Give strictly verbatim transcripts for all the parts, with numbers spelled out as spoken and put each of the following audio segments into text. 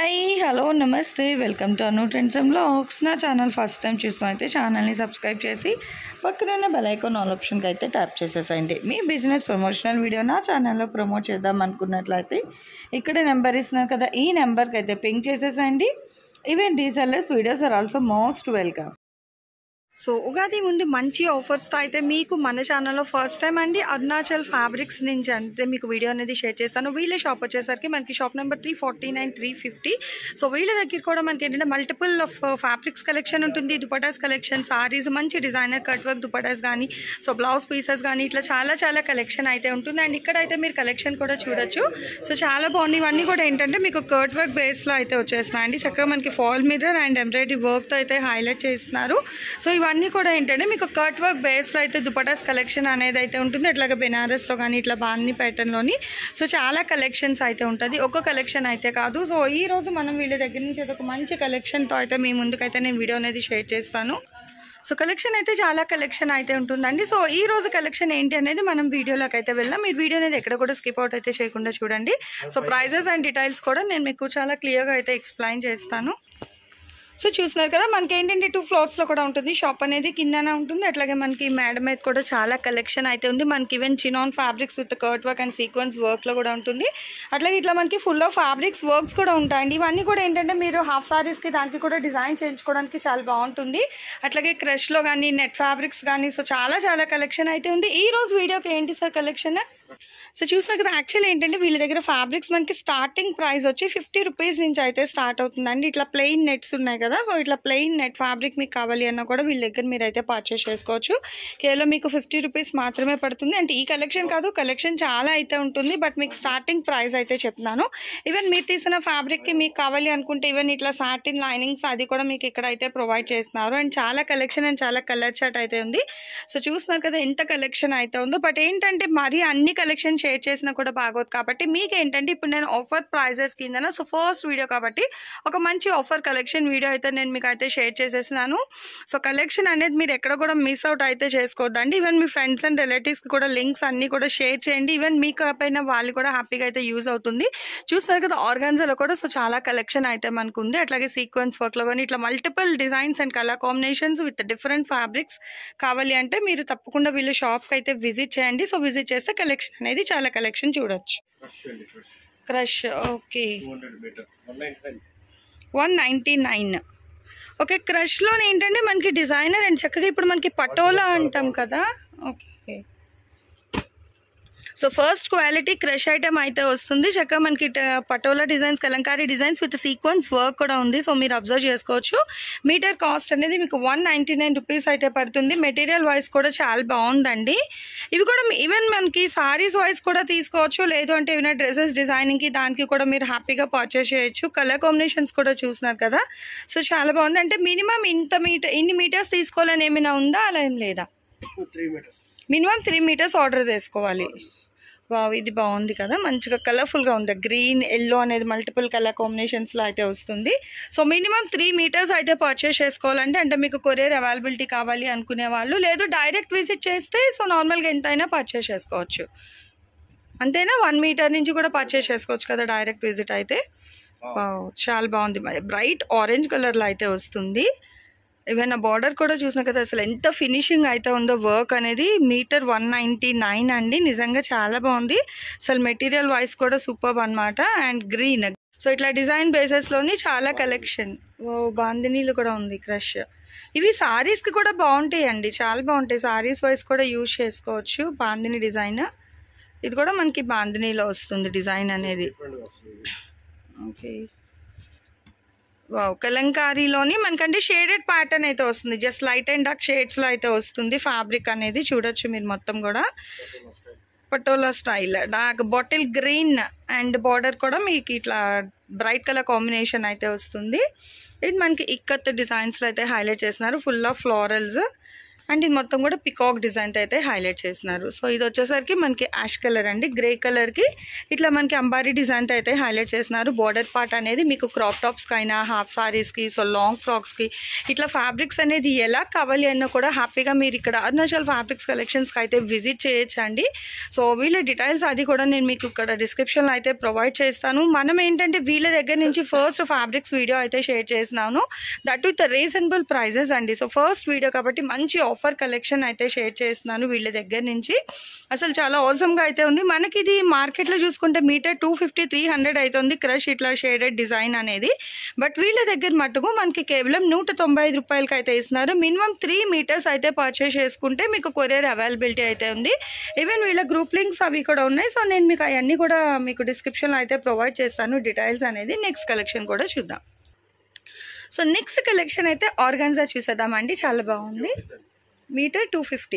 Hi hello నమస్తే welcome to Anu trends and vlogs. నా channel first time చూస్తాం అయితే ఛానల్ని సబ్స్క్రైబ్ చేసి పక్కన బెల్ ఐకాన్ ఆల్ ఆప్షన్కి అయితే ట్యాప్ చేసేసండి. మీ బిజినెస్ ప్రమోషనల్ వీడియో నా ఛానల్లో ప్రమోట్ చేద్దాం అనుకున్నట్లయితే ఇక్కడ నెంబర్ ఇస్తున్నారు కదా, ఈ నెంబర్కి అయితే పింక్ చేసేసండి. Even resellers videos are also most welcome. So Ugadi ముందు మంచి ఆఫర్స్తో అయితే మీకు మన ఛానల్లో ఫస్ట్ టైం అండి అరుణాచల్ ఫ్యాబ్రిక్స్ నుంచి అంటే మీకు వీడియో అనేది షేర్ చేస్తాను. వీళ్ళ షాప్ వచ్చేసరికి మనకి shop number three forty nine three fifty. So వీళ్ళ దగ్గర కూడా మనకి ఏంటంటే మల్టిపుల్ ఆఫ్ ఫ్యాబ్రిక్స్ కలెక్షన్ ఉంటుంది, దుపటాస్ కలెక్షన్, సారీస్, మంచి డిజైనర్ కట్ వర్క్ దుపటాస్ కానీ, సో బ్లౌజ్ పీసెస్ కానీ, ఇట్లా చాలా చాలా కలెక్షన్ అయితే ఉంటుంది. అండ్ ఇక్కడైతే మీరు కలెక్షన్ కూడా చూడొచ్చు. సో చాలా బాగుంది. ఇవన్నీ కూడా ఏంటంటే మీకు కట్ వర్క్ బేస్లో అయితే వచ్చేస్తున్నాయండి. చక్కగా మనకి ఫాల్ మిర్రర్ అండ్ ఎంబ్రాయిడరీ వర్క్తో అయితే హైలైట్ చేస్తున్నారు. సో ఇవన్నీ కూడా ఏంటంటే మీకు కట్ వర్క్ బేస్లో అయితే దుపటాస్ కలెక్షన్ అనేది అయితే ఉంటుంది. అట్లాగే బెనారస్లో కానీ ఇట్లా బాందీ ప్యాటర్న్లోని సో చాలా కలెక్షన్స్ అయితే ఉంటుంది. ఒక్క కలెక్షన్ అయితే కాదు. సో ఈ రోజు మనం వీళ్ళ దగ్గర నుంచి ఒక మంచి కలెక్షన్తో అయితే మీ ముందుకైతే నేను వీడియో అనేది షేర్ చేస్తాను. సో కలెక్షన్ అయితే చాలా కలెక్షన్ అయితే ఉంటుందండి. సో ఈ రోజు కలెక్షన్ ఏంటి అనేది మనం వీడియోలోకి అయితే వెళ్దాం. మీరు వీడియో అనేది ఎక్కడ కూడా స్కిప్ అవుట్ అయితే చేయకుండా చూడండి. సో ప్రైజెస్ అండ్ డీటెయిల్స్ కూడా నేను మీకు చాలా క్లియర్గా అయితే ఎక్స్ప్లెయిన్ చేస్తాను. సో చూస్తున్నారు కదా, మనకి ఏంటంటే టూ ఫ్లోర్స్లో కూడా ఉంటుంది. షాప్ అనేది కిందనే ఉంటుంది. అట్లాగే మనకి మేడ మీద కూడా చాలా కలెక్షన్ అయితే ఉంది. మనకి even chinon fabrics with cut work and sequence వర్క్లో కూడా ఉంటుంది. అట్లాగే ఇట్లా మనకి ఫుల్ ఆఫ్ ఫ్యాబ్రిక్స్ వర్క్స్ కూడా ఉంటాయండి. ఇవన్నీ కూడా ఏంటంటే మీరు హాఫ్ సారీస్కి దానికి కూడా డిజైన్ చేయించుకోవడానికి చాలా బాగుంటుంది. అట్లాగే క్రష్లో కానీ నెట్ ఫ్యాబ్రిక్స్ కానీ సో చాలా చాలా కలెక్షన్ అయితే ఉంది. ఈ రోజు వీడియోకి ఏంటి సార్ కలెక్షన్? సో చూసినా కదా, యాక్చువల్లీ ఏంటంటే వీళ్ళ దగ్గర ఫ్యాబ్రిక్స్ మనకి స్టార్టింగ్ ప్రైస్ వచ్చి ఫిఫ్టీ రూపీస్ నుంచి అయితే స్టార్ట్ అవుతుందండి. ఇట్లా ప్లెయిన్ నెట్స్ ఉన్నాయి కదా, సో ఇట్లా ప్లెయిన్ నెట్ ఫ్యాబ్రిక్ మీకు కావాలి అన్నా కూడా వీళ్ళ దగ్గర మీరు అయితే పర్చేస్ చేసుకోవచ్చు. కేవలం మీకు ఫిఫ్టీ రూపీస్ మాత్రమే పడుతుంది. అంటే ఈ కలెక్షన్ కాదు, కలెక్షన్ చాలా అయితే ఉంటుంది. బట్ మీకు స్టార్టింగ్ ప్రైస్ అయితే చెప్తున్నాను. ఈవెన్ మీరు తీసిన ఫ్యాబ్రిక్కి మీకు కావాలి అనుకుంటే ఈవెన్ ఇట్లా సాటిన్ లైనింగ్స్ అది కూడా మీకు ఇక్కడ అయితే ప్రొవైడ్ చేస్తున్నారు. అండ్ చాలా కలెక్షన్ అండ్ చాలా కలర్ చార్ట్ అయితే ఉంది. సో చూస్తున్నారు కదా ఎంత కలెక్షన్ అయితే ఉందో. బట్ ఏంటంటే మరి అన్ని కలెక్షన్ షేర్ చేసినా కూడా బాగోదు కాబట్టి మీకు ఏంటంటే ఇప్పుడు నేను ఆఫర్ ప్రైజెస్ కింద సో ఫస్ట్ వీడియో కాబట్టి ఒక మంచి ఆఫర్ కలెక్షన్ వీడియో అయితే నేను మీకు అయితే షేర్ చేసేసినాను. సో కలెక్షన్ అనేది మీరు ఎక్కడ కూడా మిస్ అవుట్ అయితే చేసుకోవద్దండి. ఈవెన్ మీ ఫ్రెండ్స్ అండ్ రిలేటివ్స్కి కూడా లింక్స్ అన్నీ కూడా షేర్ చేయండి. ఈవెన్ మీకు పైన వాళ్ళు కూడా హ్యాపీగా అయితే యూజ్ అవుతుంది. చూస్తారు కదా ఆర్గాన్జాలో కూడా సో చాలా కలెక్షన్ అయితే మనకు ఉంది. అట్లాగే సీక్వెన్స్ వర్క్లో కానీ ఇట్లా multiple designs and colour combinations with different fabrics కావాలి అంటే మీరు తప్పకుండా వీళ్ళ షాప్కి అయితే విజిట్ చేయండి. సో విజిట్ చేస్తే కలెక్షన్ అనేది చాలా కలెక్షన్ చూడొచ్చు. Crush okay one ninety nine okay. క్రష్లో ఏంటంటే మనకి డిజైనర్ అండ్ చక్కగా ఇప్పుడు మనకి పటోలా అంటాం కదా. Okay so first quality crush item అయితే వస్తుంది. చక్కగా మనకి patola designs, kalamkari designs with sequence work కూడా ఉంది. సో మీరు అబ్జర్వ్ చేసుకోవచ్చు. మీటర్ కాస్ట్ అనేది మీకు వన్ నైంటీ నైన్ రూపీస్ అయితే పడుతుంది. మెటీరియల్ వైజ్ కూడా చాలా బాగుందండి. ఇవి కూడా ఈవెన్ మనకి సారీస్ వైజ్ కూడా తీసుకోవచ్చు, లేదు అంటే ఏమైనా డ్రెస్సెస్ డిజైనింగ్కి దానికి కూడా మీరు హ్యాపీగా పర్చేస్ చేయొచ్చు. కలర్ కాంబినేషన్స్ కూడా చూస్తున్నారు కదా. సో చాలా బాగుంది. అంటే మినిమం ఇంత మీటర్ ఇన్ని మీటర్స్ తీసుకోవాలని ఏమైనా ఉందా? అలా ఏం లేదా? మినిమం త్రీ మీటర్స్ ఆర్డర్ చేసుకోవాలి. వావ్ ఇది బాగుంది కదా, మంచిగా కలర్ఫుల్గా ఉంది. గ్రీన్ ఎల్లో అనేది మల్టిపుల్ కలర్ కాంబినేషన్స్లో అయితే వస్తుంది. సో మినిమం త్రీ మీటర్స్ అయితే పర్చేస్ చేసుకోవాలంటే అంటే మీకు కొరియర్ అవైలబిలిటీ కావాలి అనుకునే వాళ్ళు, లేదు డైరెక్ట్ విజిట్ చేస్తే సో నార్మల్గా ఎంతైనా పర్చేస్ చేసుకోవచ్చు. అంతేనా? వన్ మీటర్ నుంచి కూడా పర్చేస్ చేసుకోవచ్చు కదా డైరెక్ట్ విజిట్ అయితే. వావ్ చాలా బాగుంది. బ్రైట్ ఆరెంజ్ కలర్లో అయితే వస్తుంది. ఈవెన్ ఆ బార్డర్ కూడా చూసినా కదా అసలు ఎంత ఫినిషింగ్ అయితే ఉందో. వర్క్ అనేది మీటర్ వన్ నైంటీ నైన్ అండి. నిజంగా చాలా బాగుంది. అసలు మెటీరియల్ వైజ్ కూడా సూపర్ అనమాట. అండ్ గ్రీన్ సో ఇట్లా డిజైన్ బేసెస్లోని చాలా కలెక్షన్. ఓ బాందినీలు కూడా ఉంది క్రష్. ఇవి సారీస్కి కూడా బాగుంటాయి అండి, చాలా బాగుంటాయి. సారీస్ వైజ్ కూడా యూజ్ చేసుకోవచ్చు. బాందిని డిజైన్ ఇది కూడా మనకి బాందినీలో వస్తుంది డిజైన్ అనేది. ఓకే వావ్ కలంకారీలోని మనకంటే షేడెడ్ ప్యాటర్న్ అయితే వస్తుంది. జస్ట్ లైట్ అండ్ డార్క్ షేడ్స్లో అయితే వస్తుంది. ఫ్యాబ్రిక్ అనేది చూడొచ్చు మీరు మొత్తం కూడా patola style. Dark bottle green and border కూడా మీకు ఇట్లా బ్రైట్ కలర్ కాంబినేషన్ అయితే వస్తుంది. ఇది మనకి ఇక్కత్ డిజైన్స్లో అయితే హైలైట్ చేస్తున్నారు. ఫుల్ ఆఫ్ ఫ్లోరల్స్ అండ్ ఇది మొత్తం కూడా పికాక్ డిజైన్తో అయితే హైలైట్ చేస్తున్నారు. సో ఇది వచ్చేసరికి మనకి యాష్ కలర్ అండి, గ్రే కలర్కి ఇట్లా మనకి అంబారీ డిజైన్తో అయితే హైలైట్ చేస్తున్నారు. బోర్డర్ పార్ట్ అనేది మీకు క్రాప్ టాప్స్కి అయినా హాఫ్ సారీస్కి, సో లాంగ్ ఫ్రాక్స్కి ఇట్లా ఫ్యాబ్రిక్స్ అనేది ఎలా కావాలి అన్నా కూడా హ్యాపీగా మీరు ఇక్కడ అరుణాచల్ ఫ్యాబ్రిక్స్ కలెక్షన్స్కి అయితే విజిట్ చేయొచ్చండి. సో వీళ్ళ డీటెయిల్స్ అది కూడా నేను మీకు ఇక్కడ డిస్క్రిప్షన్లో అయితే ప్రొవైడ్ చేస్తాను. మనం ఏంటంటే వీళ్ళ దగ్గర నుంచి ఫస్ట్ ఫ్యాబ్రిక్స్ వీడియో అయితే షేర్ చేస్తున్నాను, దట్ విత్ రీజనబుల్ ప్రైజెస్ అండి. సో ఫస్ట్ వీడియో కాబట్టి మంచి ఆఫర్ కలెక్షన్ అయితే షేర్ చేస్తున్నాను వీళ్ళ దగ్గర నుంచి. అసలు చాలా అవసరంగా అయితే ఉంది. మనకి ఇది మార్కెట్లో చూసుకుంటే metre two fifty three hundred అవుతుంది క్రష్ ఇట్లా షేడెడ్ డిజైన్ అనేది. బట్ వీళ్ళ దగ్గర మట్టుకు మనకి కేవలం నూట తొంభై ఐదు రూపాయలకి అయితే ఇస్తున్నారు. మినిమం త్రీ మీటర్స్ అయితే పర్చేస్ చేసుకుంటే మీకు కొరియర్ అవైలబిలిటీ అయితే ఉంది. ఈవెన్ వీళ్ళ గ్రూప్ లింక్స్ అవి కూడా ఉన్నాయి. సో నేను మీకు అవన్నీ కూడా మీకు డిస్క్రిప్షన్లో అయితే ప్రొవైడ్ చేస్తాను డీటెయిల్స్ అనేది. నెక్స్ట్ కలెక్షన్ కూడా చూద్దాం. సో నెక్స్ట్ కలెక్షన్ అయితే ఆర్గాన్జా చూసేద్దామండి. చాలా బాగుంది. Metre two fifty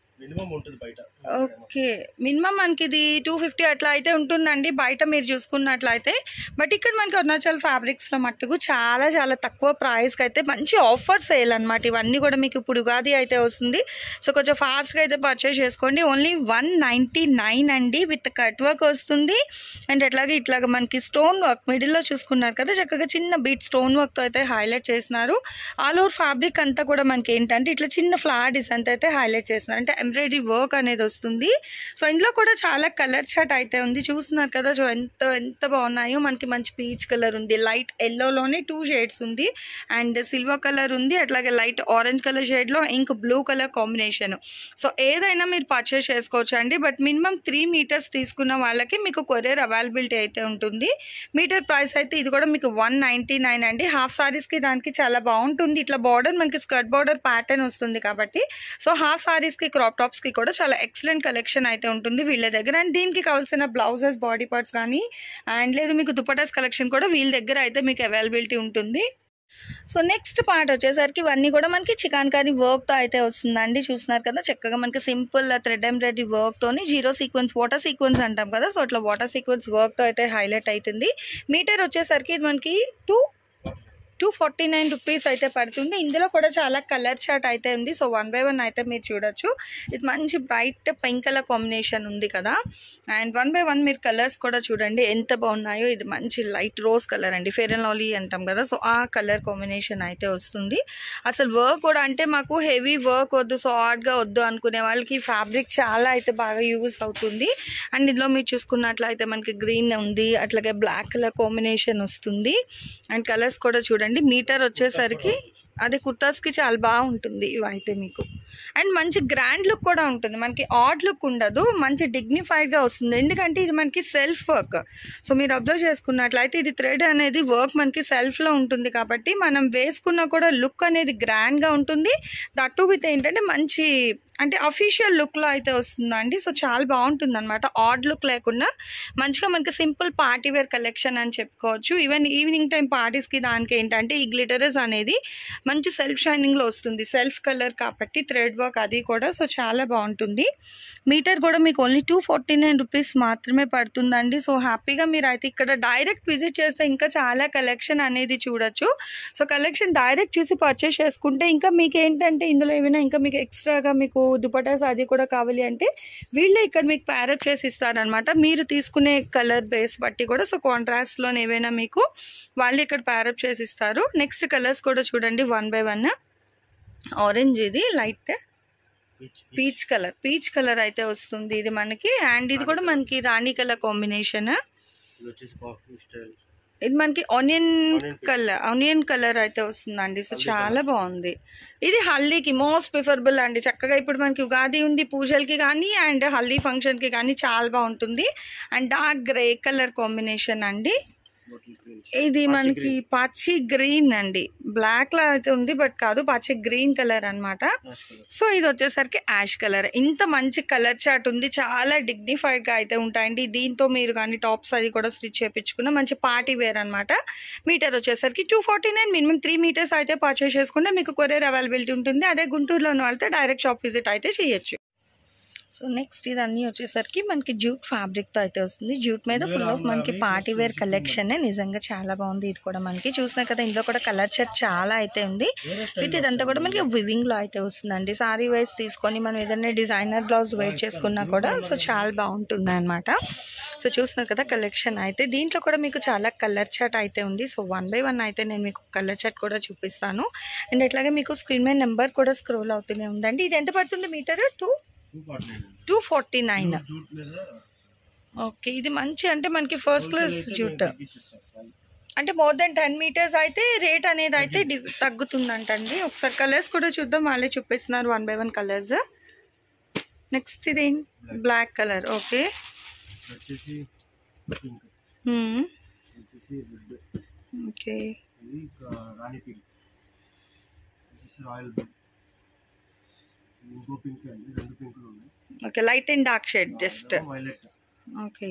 okay, minimum మనకి ఇది టూ ఫిఫ్టీ అట్లా అయితే ఉంటుందండి బయట మీరు చూసుకున్నట్లయితే. బట్ ఇక్కడ మనకి అరుణాచల్ ఫ్యాబ్రిక్స్లో మట్టుకు చాలా చాలా తక్కువ ప్రైస్కి అయితే మంచి ఆఫర్ సేల్ అనమాట. ఇవన్నీ కూడా మీకు ఇప్పుడు ఉగాది అయితే వస్తుంది. సో కొంచెం ఫాస్ట్గా అయితే పర్చేస్ చేసుకోండి. ఓన్లీ వన్ నైంటీ నైన్ అండి, విత్ కట్ వర్క్ వస్తుంది. అండ్ అట్లాగే ఇట్లాగా మనకి స్టోన్ వర్క్ మిడిల్లో చూసుకున్నారు కదా, చక్కగా చిన్న బీట్ స్టోన్ వర్క్తో అయితే హైలైట్ చేస్తున్నారు. ఆల్ ఓవర్ ఫ్యాబ్రిక్ అంతా కూడా మనకి ఏంటంటే ఇట్లా చిన్న ఫ్లవర్ డిజైన్ అయితే హైలైట్ చేస్తున్నారు, అంటే ఎంబ్రాయిడరీ వర్క్ అనేది వస్తుంది. సో ఇందులో కూడా చాలా కలర్ చార్ట్ అయితే ఉంది, చూస్తున్నారు కదా. సో ఎంత ఎంత బాగున్నాయో. మనకి మంచి పీచ్ కలర్ ఉంది, లైట్ ఎల్లోలోనే టూ షేడ్స్ ఉంది, అండ్ సిల్వర్ కలర్ ఉంది, అట్లాగే లైట్ ఆరెంజ్ కలర్ షేడ్లో ఇంక బ్లూ కలర్ కాంబినేషన్. సో ఏదైనా మీరు పర్చేస్ చేసుకోవచ్చు అండి. బట్ మినిమం త్రీ మీటర్స్ తీసుకున్న వాళ్ళకి మీకు కొరియర్ అవైలబిలిటీ అయితే ఉంటుంది. మీటర్ ప్రైస్ అయితే ఇది కూడా మీకు వన్ నైంటీ నైన్ అండి. హాఫ్ సారీస్కి దానికి చాలా బాగుంటుంది. ఇట్లా బార్డర్ మనకి స్కర్ట్ బార్డర్ ప్యాటర్న్ వస్తుంది కాబట్టి సో హాఫ్ సారీస్కి క్రాప్ టాప్స్కి కూడా చాలా ఎక్సలెంట్ కలెక్షన్ అయితే ఉంటుంది వీళ్ళ దగ్గర. అండ్ దీనికి కావాల్సిన బ్లౌజెస్, బాడీ పార్ట్స్ కానీ అండ్ లేదు మీకు దుపటాస్ కలెక్షన్ కూడా వీళ్ళ దగ్గర అయితే మీకు అవైలబిలిటీ ఉంటుంది. సో నెక్స్ట్ పార్ట్ వచ్చేసరికి ఇవన్నీ కూడా మనకి చికాన్కారీ వర్క్తో అయితే వస్తుందండి. చూస్తున్నారు కదా, చక్కగా మనకి సింపుల్ థ్రెడ్ ఎంబ్రాయిడరీ వర్క్తోని జీరో సీక్వెన్స్, వాటర్ సీక్వెన్స్ అంటాం కదా, సో అట్లా వాటర్ సీక్వెన్స్ వర్క్తో అయితే హైలైట్ అవుతుంది. మీటర్ వచ్చేసరికి ఇది మనకి two two forty nine rupees అయితే పడుతుంది. ఇందులో కూడా చాలా కలర్ చార్ట్ అయితే ఉంది. సో వన్ బై వన్ అయితే మీరు చూడొచ్చు. ఇది మంచి బ్రైట్ పింక్ కలర్ కాంబినేషన్ ఉంది కదా, అండ్ వన్ బై వన్ మీరు కలర్స్ కూడా చూడండి ఎంత బాగున్నాయో. ఇది మంచి లైట్ రోజ్ కలర్ అండి, ఫెయిర్ అండ్ లవ్లీ అంటాం కదా, సో ఆ కలర్ కాంబినేషన్ అయితే వస్తుంది. అసలు వర్క్ కూడా అంటే మాకు హెవీ వర్క్ వద్దు, సో హార్డ్గా వద్దు అనుకునే వాళ్ళకి ఫ్యాబ్రిక్ చాలా అయితే బాగా యూజ్ అవుతుంది. అండ్ ఇందులో మీరు చూసుకున్నట్లయితే మనకి గ్రీన్ ఉంది, అట్లాగే బ్లాక్ కలర్ కాంబినేషన్ వస్తుంది. అండ్ కలర్స్ కూడా చూడండి. మీటర్ వచ్చేసరికి అదే కుర్తాస్కి చాలా బాగుంటుంది ఇవైతే మీకు. అండ్ మంచి గ్రాండ్ లుక్ కూడా ఉంటుంది, మనకి ఆడ్ లుక్ ఉండదు, మంచి డిగ్నిఫైడ్గా వస్తుంది. ఎందుకంటే ఇది మనకి సెల్ఫ్ వర్క్. సో మీరు అబ్జర్వ్ చేసుకున్నట్లయితే ఇది థ్రెడ్ అనేది వర్క్ మనకి సెల్ఫ్లో ఉంటుంది కాబట్టి మనం వేసుకున్నా కూడా లుక్ అనేది గ్రాండ్గా ఉంటుంది. దట్టు విత్ ఏంటంటే మంచి అంటే అఫీషియల్ లుక్లో అయితే వస్తుందండి. సో చాలా బాగుంటుంది అనమాట, ఆడ్ లుక్ లేకుండా మంచిగా మనకి సింపుల్ పార్టీ వేర్ కలెక్షన్ అని చెప్పుకోవచ్చు. ఈవెన్ ఈవినింగ్ టైం పార్టీస్కి దానికి ఏంటంటే ఈ గ్లిటరస్ అనేది మంచి సెల్ఫ్ షైనింగ్లో వస్తుంది, సెల్ఫ్ కలర్ కాబట్టి థ్రెడ్ వర్క్ అది కూడా. సో చాలా బాగుంటుంది. మీటర్ కూడా మీకు only two forty nine rupees మాత్రమే పడుతుందండి. సో హ్యాపీగా మీరు అయితే ఇక్కడ డైరెక్ట్ విజిట్ చేస్తే ఇంకా చాలా కలెక్షన్ అనేది చూడొచ్చు. సో కలెక్షన్ డైరెక్ట్ చూసి పర్చేస్ చేసుకుంటే ఇంకా మీకు ఏంటంటే ఇందులో ఏమైనా ఇంకా మీకు ఎక్స్ట్రాగా మీకు దుపటాస్ అది కూడా కావాలి అంటే వీళ్ళే ఇక్కడ మీకు ప్యారప్ చేసి ఇస్తారనమాట, మీరు తీసుకునే కలర్ బేస్ బట్టి కూడా. సో కాంట్రాస్ట్లో ఏవైనా మీకు వాళ్ళు ఇక్కడ ప్యారప్ చేసి ఇస్తారు. నెక్స్ట్ కలర్స్ కూడా చూడండి వన్ బై వన్. ఆరెంజ్, ఇది light peach colour, peach colour అయితే వస్తుంది ఇది మనకి. అండ్ ఇది కూడా మనకి రాణి కలర్ కాంబినేషన్. ఇది మనకి ఆనియన్ కలర్, ఆనియన్ కలర్ అయితే వస్తుందండి. సో చాలా బాగుంది. ఇది హల్దీకి మోస్ట్ ప్రిఫరబుల్ అండి. చక్కగా ఇప్పుడు మనకి ఉగాది ఉంది, పూజలకి కానీ అండ్ హల్దీ ఫంక్షన్కి కానీ చాలా బాగుంటుంది. And dark grey colour combination అండి. ఇది మనకి పచ్చి గ్రీన్ అండి, బ్లాక్ లా అయితే ఉంది బట్ కాదు, పచ్చి గ్రీన్ కలర్ అనమాట. సో ఇది వచ్చేసరికి యాష్ కలర్. ఇంత మంచి కలర్ చార్ట్ ఉంది, చాలా డిగ్నిఫైడ్ గా అయితే ఉంటాయండి. దీంతో మీరు కానీ టాప్స్ అది కూడా స్టిచ్ చేయించుకున్న మంచి పార్టీ వేర్ అనమాట. మీటర్ వచ్చేసరికి two forty nine minimum three metres అయితే పర్చేస్ చేసుకుంటే మీకు కొరియర్ అవైలబిలిటీ ఉంటుంది. అదే గుంటూరులో ఉన్న వాళ్ళతో డైరెక్ట్ షాప్ విజిట్ అయితే చేయొచ్చు. సో నెక్స్ట్ ఇదన్నీ వచ్చేసరికి మనకి జూట్ ఫ్యాబ్రిక్తో అయితే వస్తుంది. జూట్ మీద ఫుల్ ఆఫ్ మనకి పార్టీ వేర్ కలెక్షన్ నిజంగా చాలా బాగుంది. ఇది కూడా మనకి చూసినా కదా ఇందులో కూడా కలర్ షర్ట్ చాలా అయితే ఉంది. విత్ ఇదంతా కూడా మనకి వివింగ్లో అయితే వస్తుందండి. సారీ వైజ్ తీసుకొని మనం ఏదైనా డిజైనర్ బ్లౌజ్ వేర్ చేసుకున్నా కూడా సో చాలా బాగుంటుంది అనమాట. సో చూస్తున్నారు కదా కలెక్షన్ అయితే దీంట్లో కూడా మీకు చాలా కలర్ చార్ట్ అయితే ఉంది. సో వన్ బై వన్ అయితే నేను మీకు కలర్ చార్ట్ కూడా చూపిస్తాను. అండ్ ఇట్లాగే మీకు స్క్రీన్ మీద నెంబర్ కూడా స్క్రోల్ అవుతూనే ఉందండి. ఇది ఎంత పడుతుంది metre? Two two forty nine okay. ఇది మంచి అంటే మనకి ఫస్ట్ క్లాస్ జూట్ అంటే మోర్ దెన్ టెన్ మీటర్స్ అయితే రేట్ అనేది అయితే తగ్గుతుందంటండి. ఒకసారి కలర్స్ కూడా చూద్దాం, వాళ్ళే చూపిస్తున్నారు one by one colours. Next ఇది black colour. Okay okay okay light and dark shade just. Okay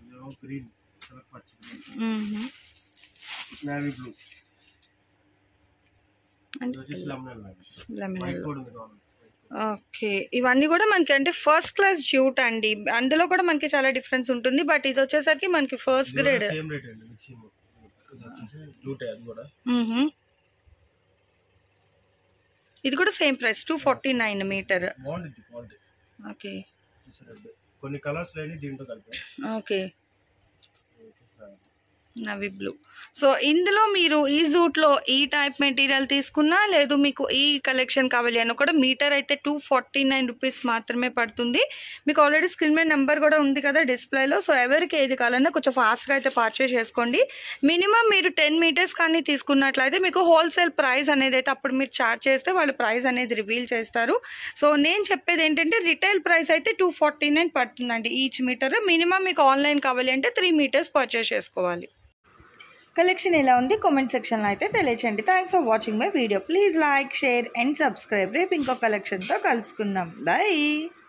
okay ఇవన్నీ కూడా మనకి అంటే ఫస్ట్ క్లాస్ జ్యూట్ అండి. అందులో కూడా మనకి చాలా డిఫరెన్స్ ఉంటుంది. బట్ ఇది వచ్చేసరికి మనకి ఫస్ట్ గ్రేడ్. ఇది కూడా same price two forty nine metre. Okay కొన్ని కలర్స్ లేని దీంట్లో కలిపి. Okay navy blue. సో ఇందులో మీరు ఈ జూట్లో ఈ టైప్ మెటీరియల్ తీసుకున్నా లేదు మీకు ఈ కలెక్షన్ కావాలి అని కూడా మీటర్ అయితే టూ ఫార్టీ నైన్ రూపీస్ మాత్రమే పడుతుంది. మీకు ఆల్రెడీ స్క్రీన్ మీద నెంబర్ కూడా ఉంది కదా డిస్ప్లేలో. సో ఎవరికి ఏది కావాలన్నా కొంచెం ఫాస్ట్గా అయితే పర్చేస్ చేసుకోండి. మినిమం మీరు టెన్ మీటర్స్ కానీ తీసుకున్నట్లయితే మీకు హోల్సేల్ ప్రైస్ అనేది అయితే అప్పుడు మీరు చార్జ్ చేస్తే వాళ్ళు ప్రైస్ అనేది రివీల్ చేస్తారు. సో నేను చెప్పేది ఏంటంటే రిటైల్ ప్రైస్ అయితే టూ ఫార్టీ నైన్ పడుతుందండి ఈచ్ మీటర్. మినిమం మీకు ఆన్లైన్ కావాలి అంటే త్రీ మీటర్స్ పర్చేస్ చేసుకోవాలి. కలెక్షన్ ఎలా ఉంది కామెంట్ సెక్షన్లో అయితే తెలియచేయండి. Thanks for watching my video. Please like share and subscribe. రేపు ఇంకో కలెక్షన్తో కలుసుకుందాం. బాయ్.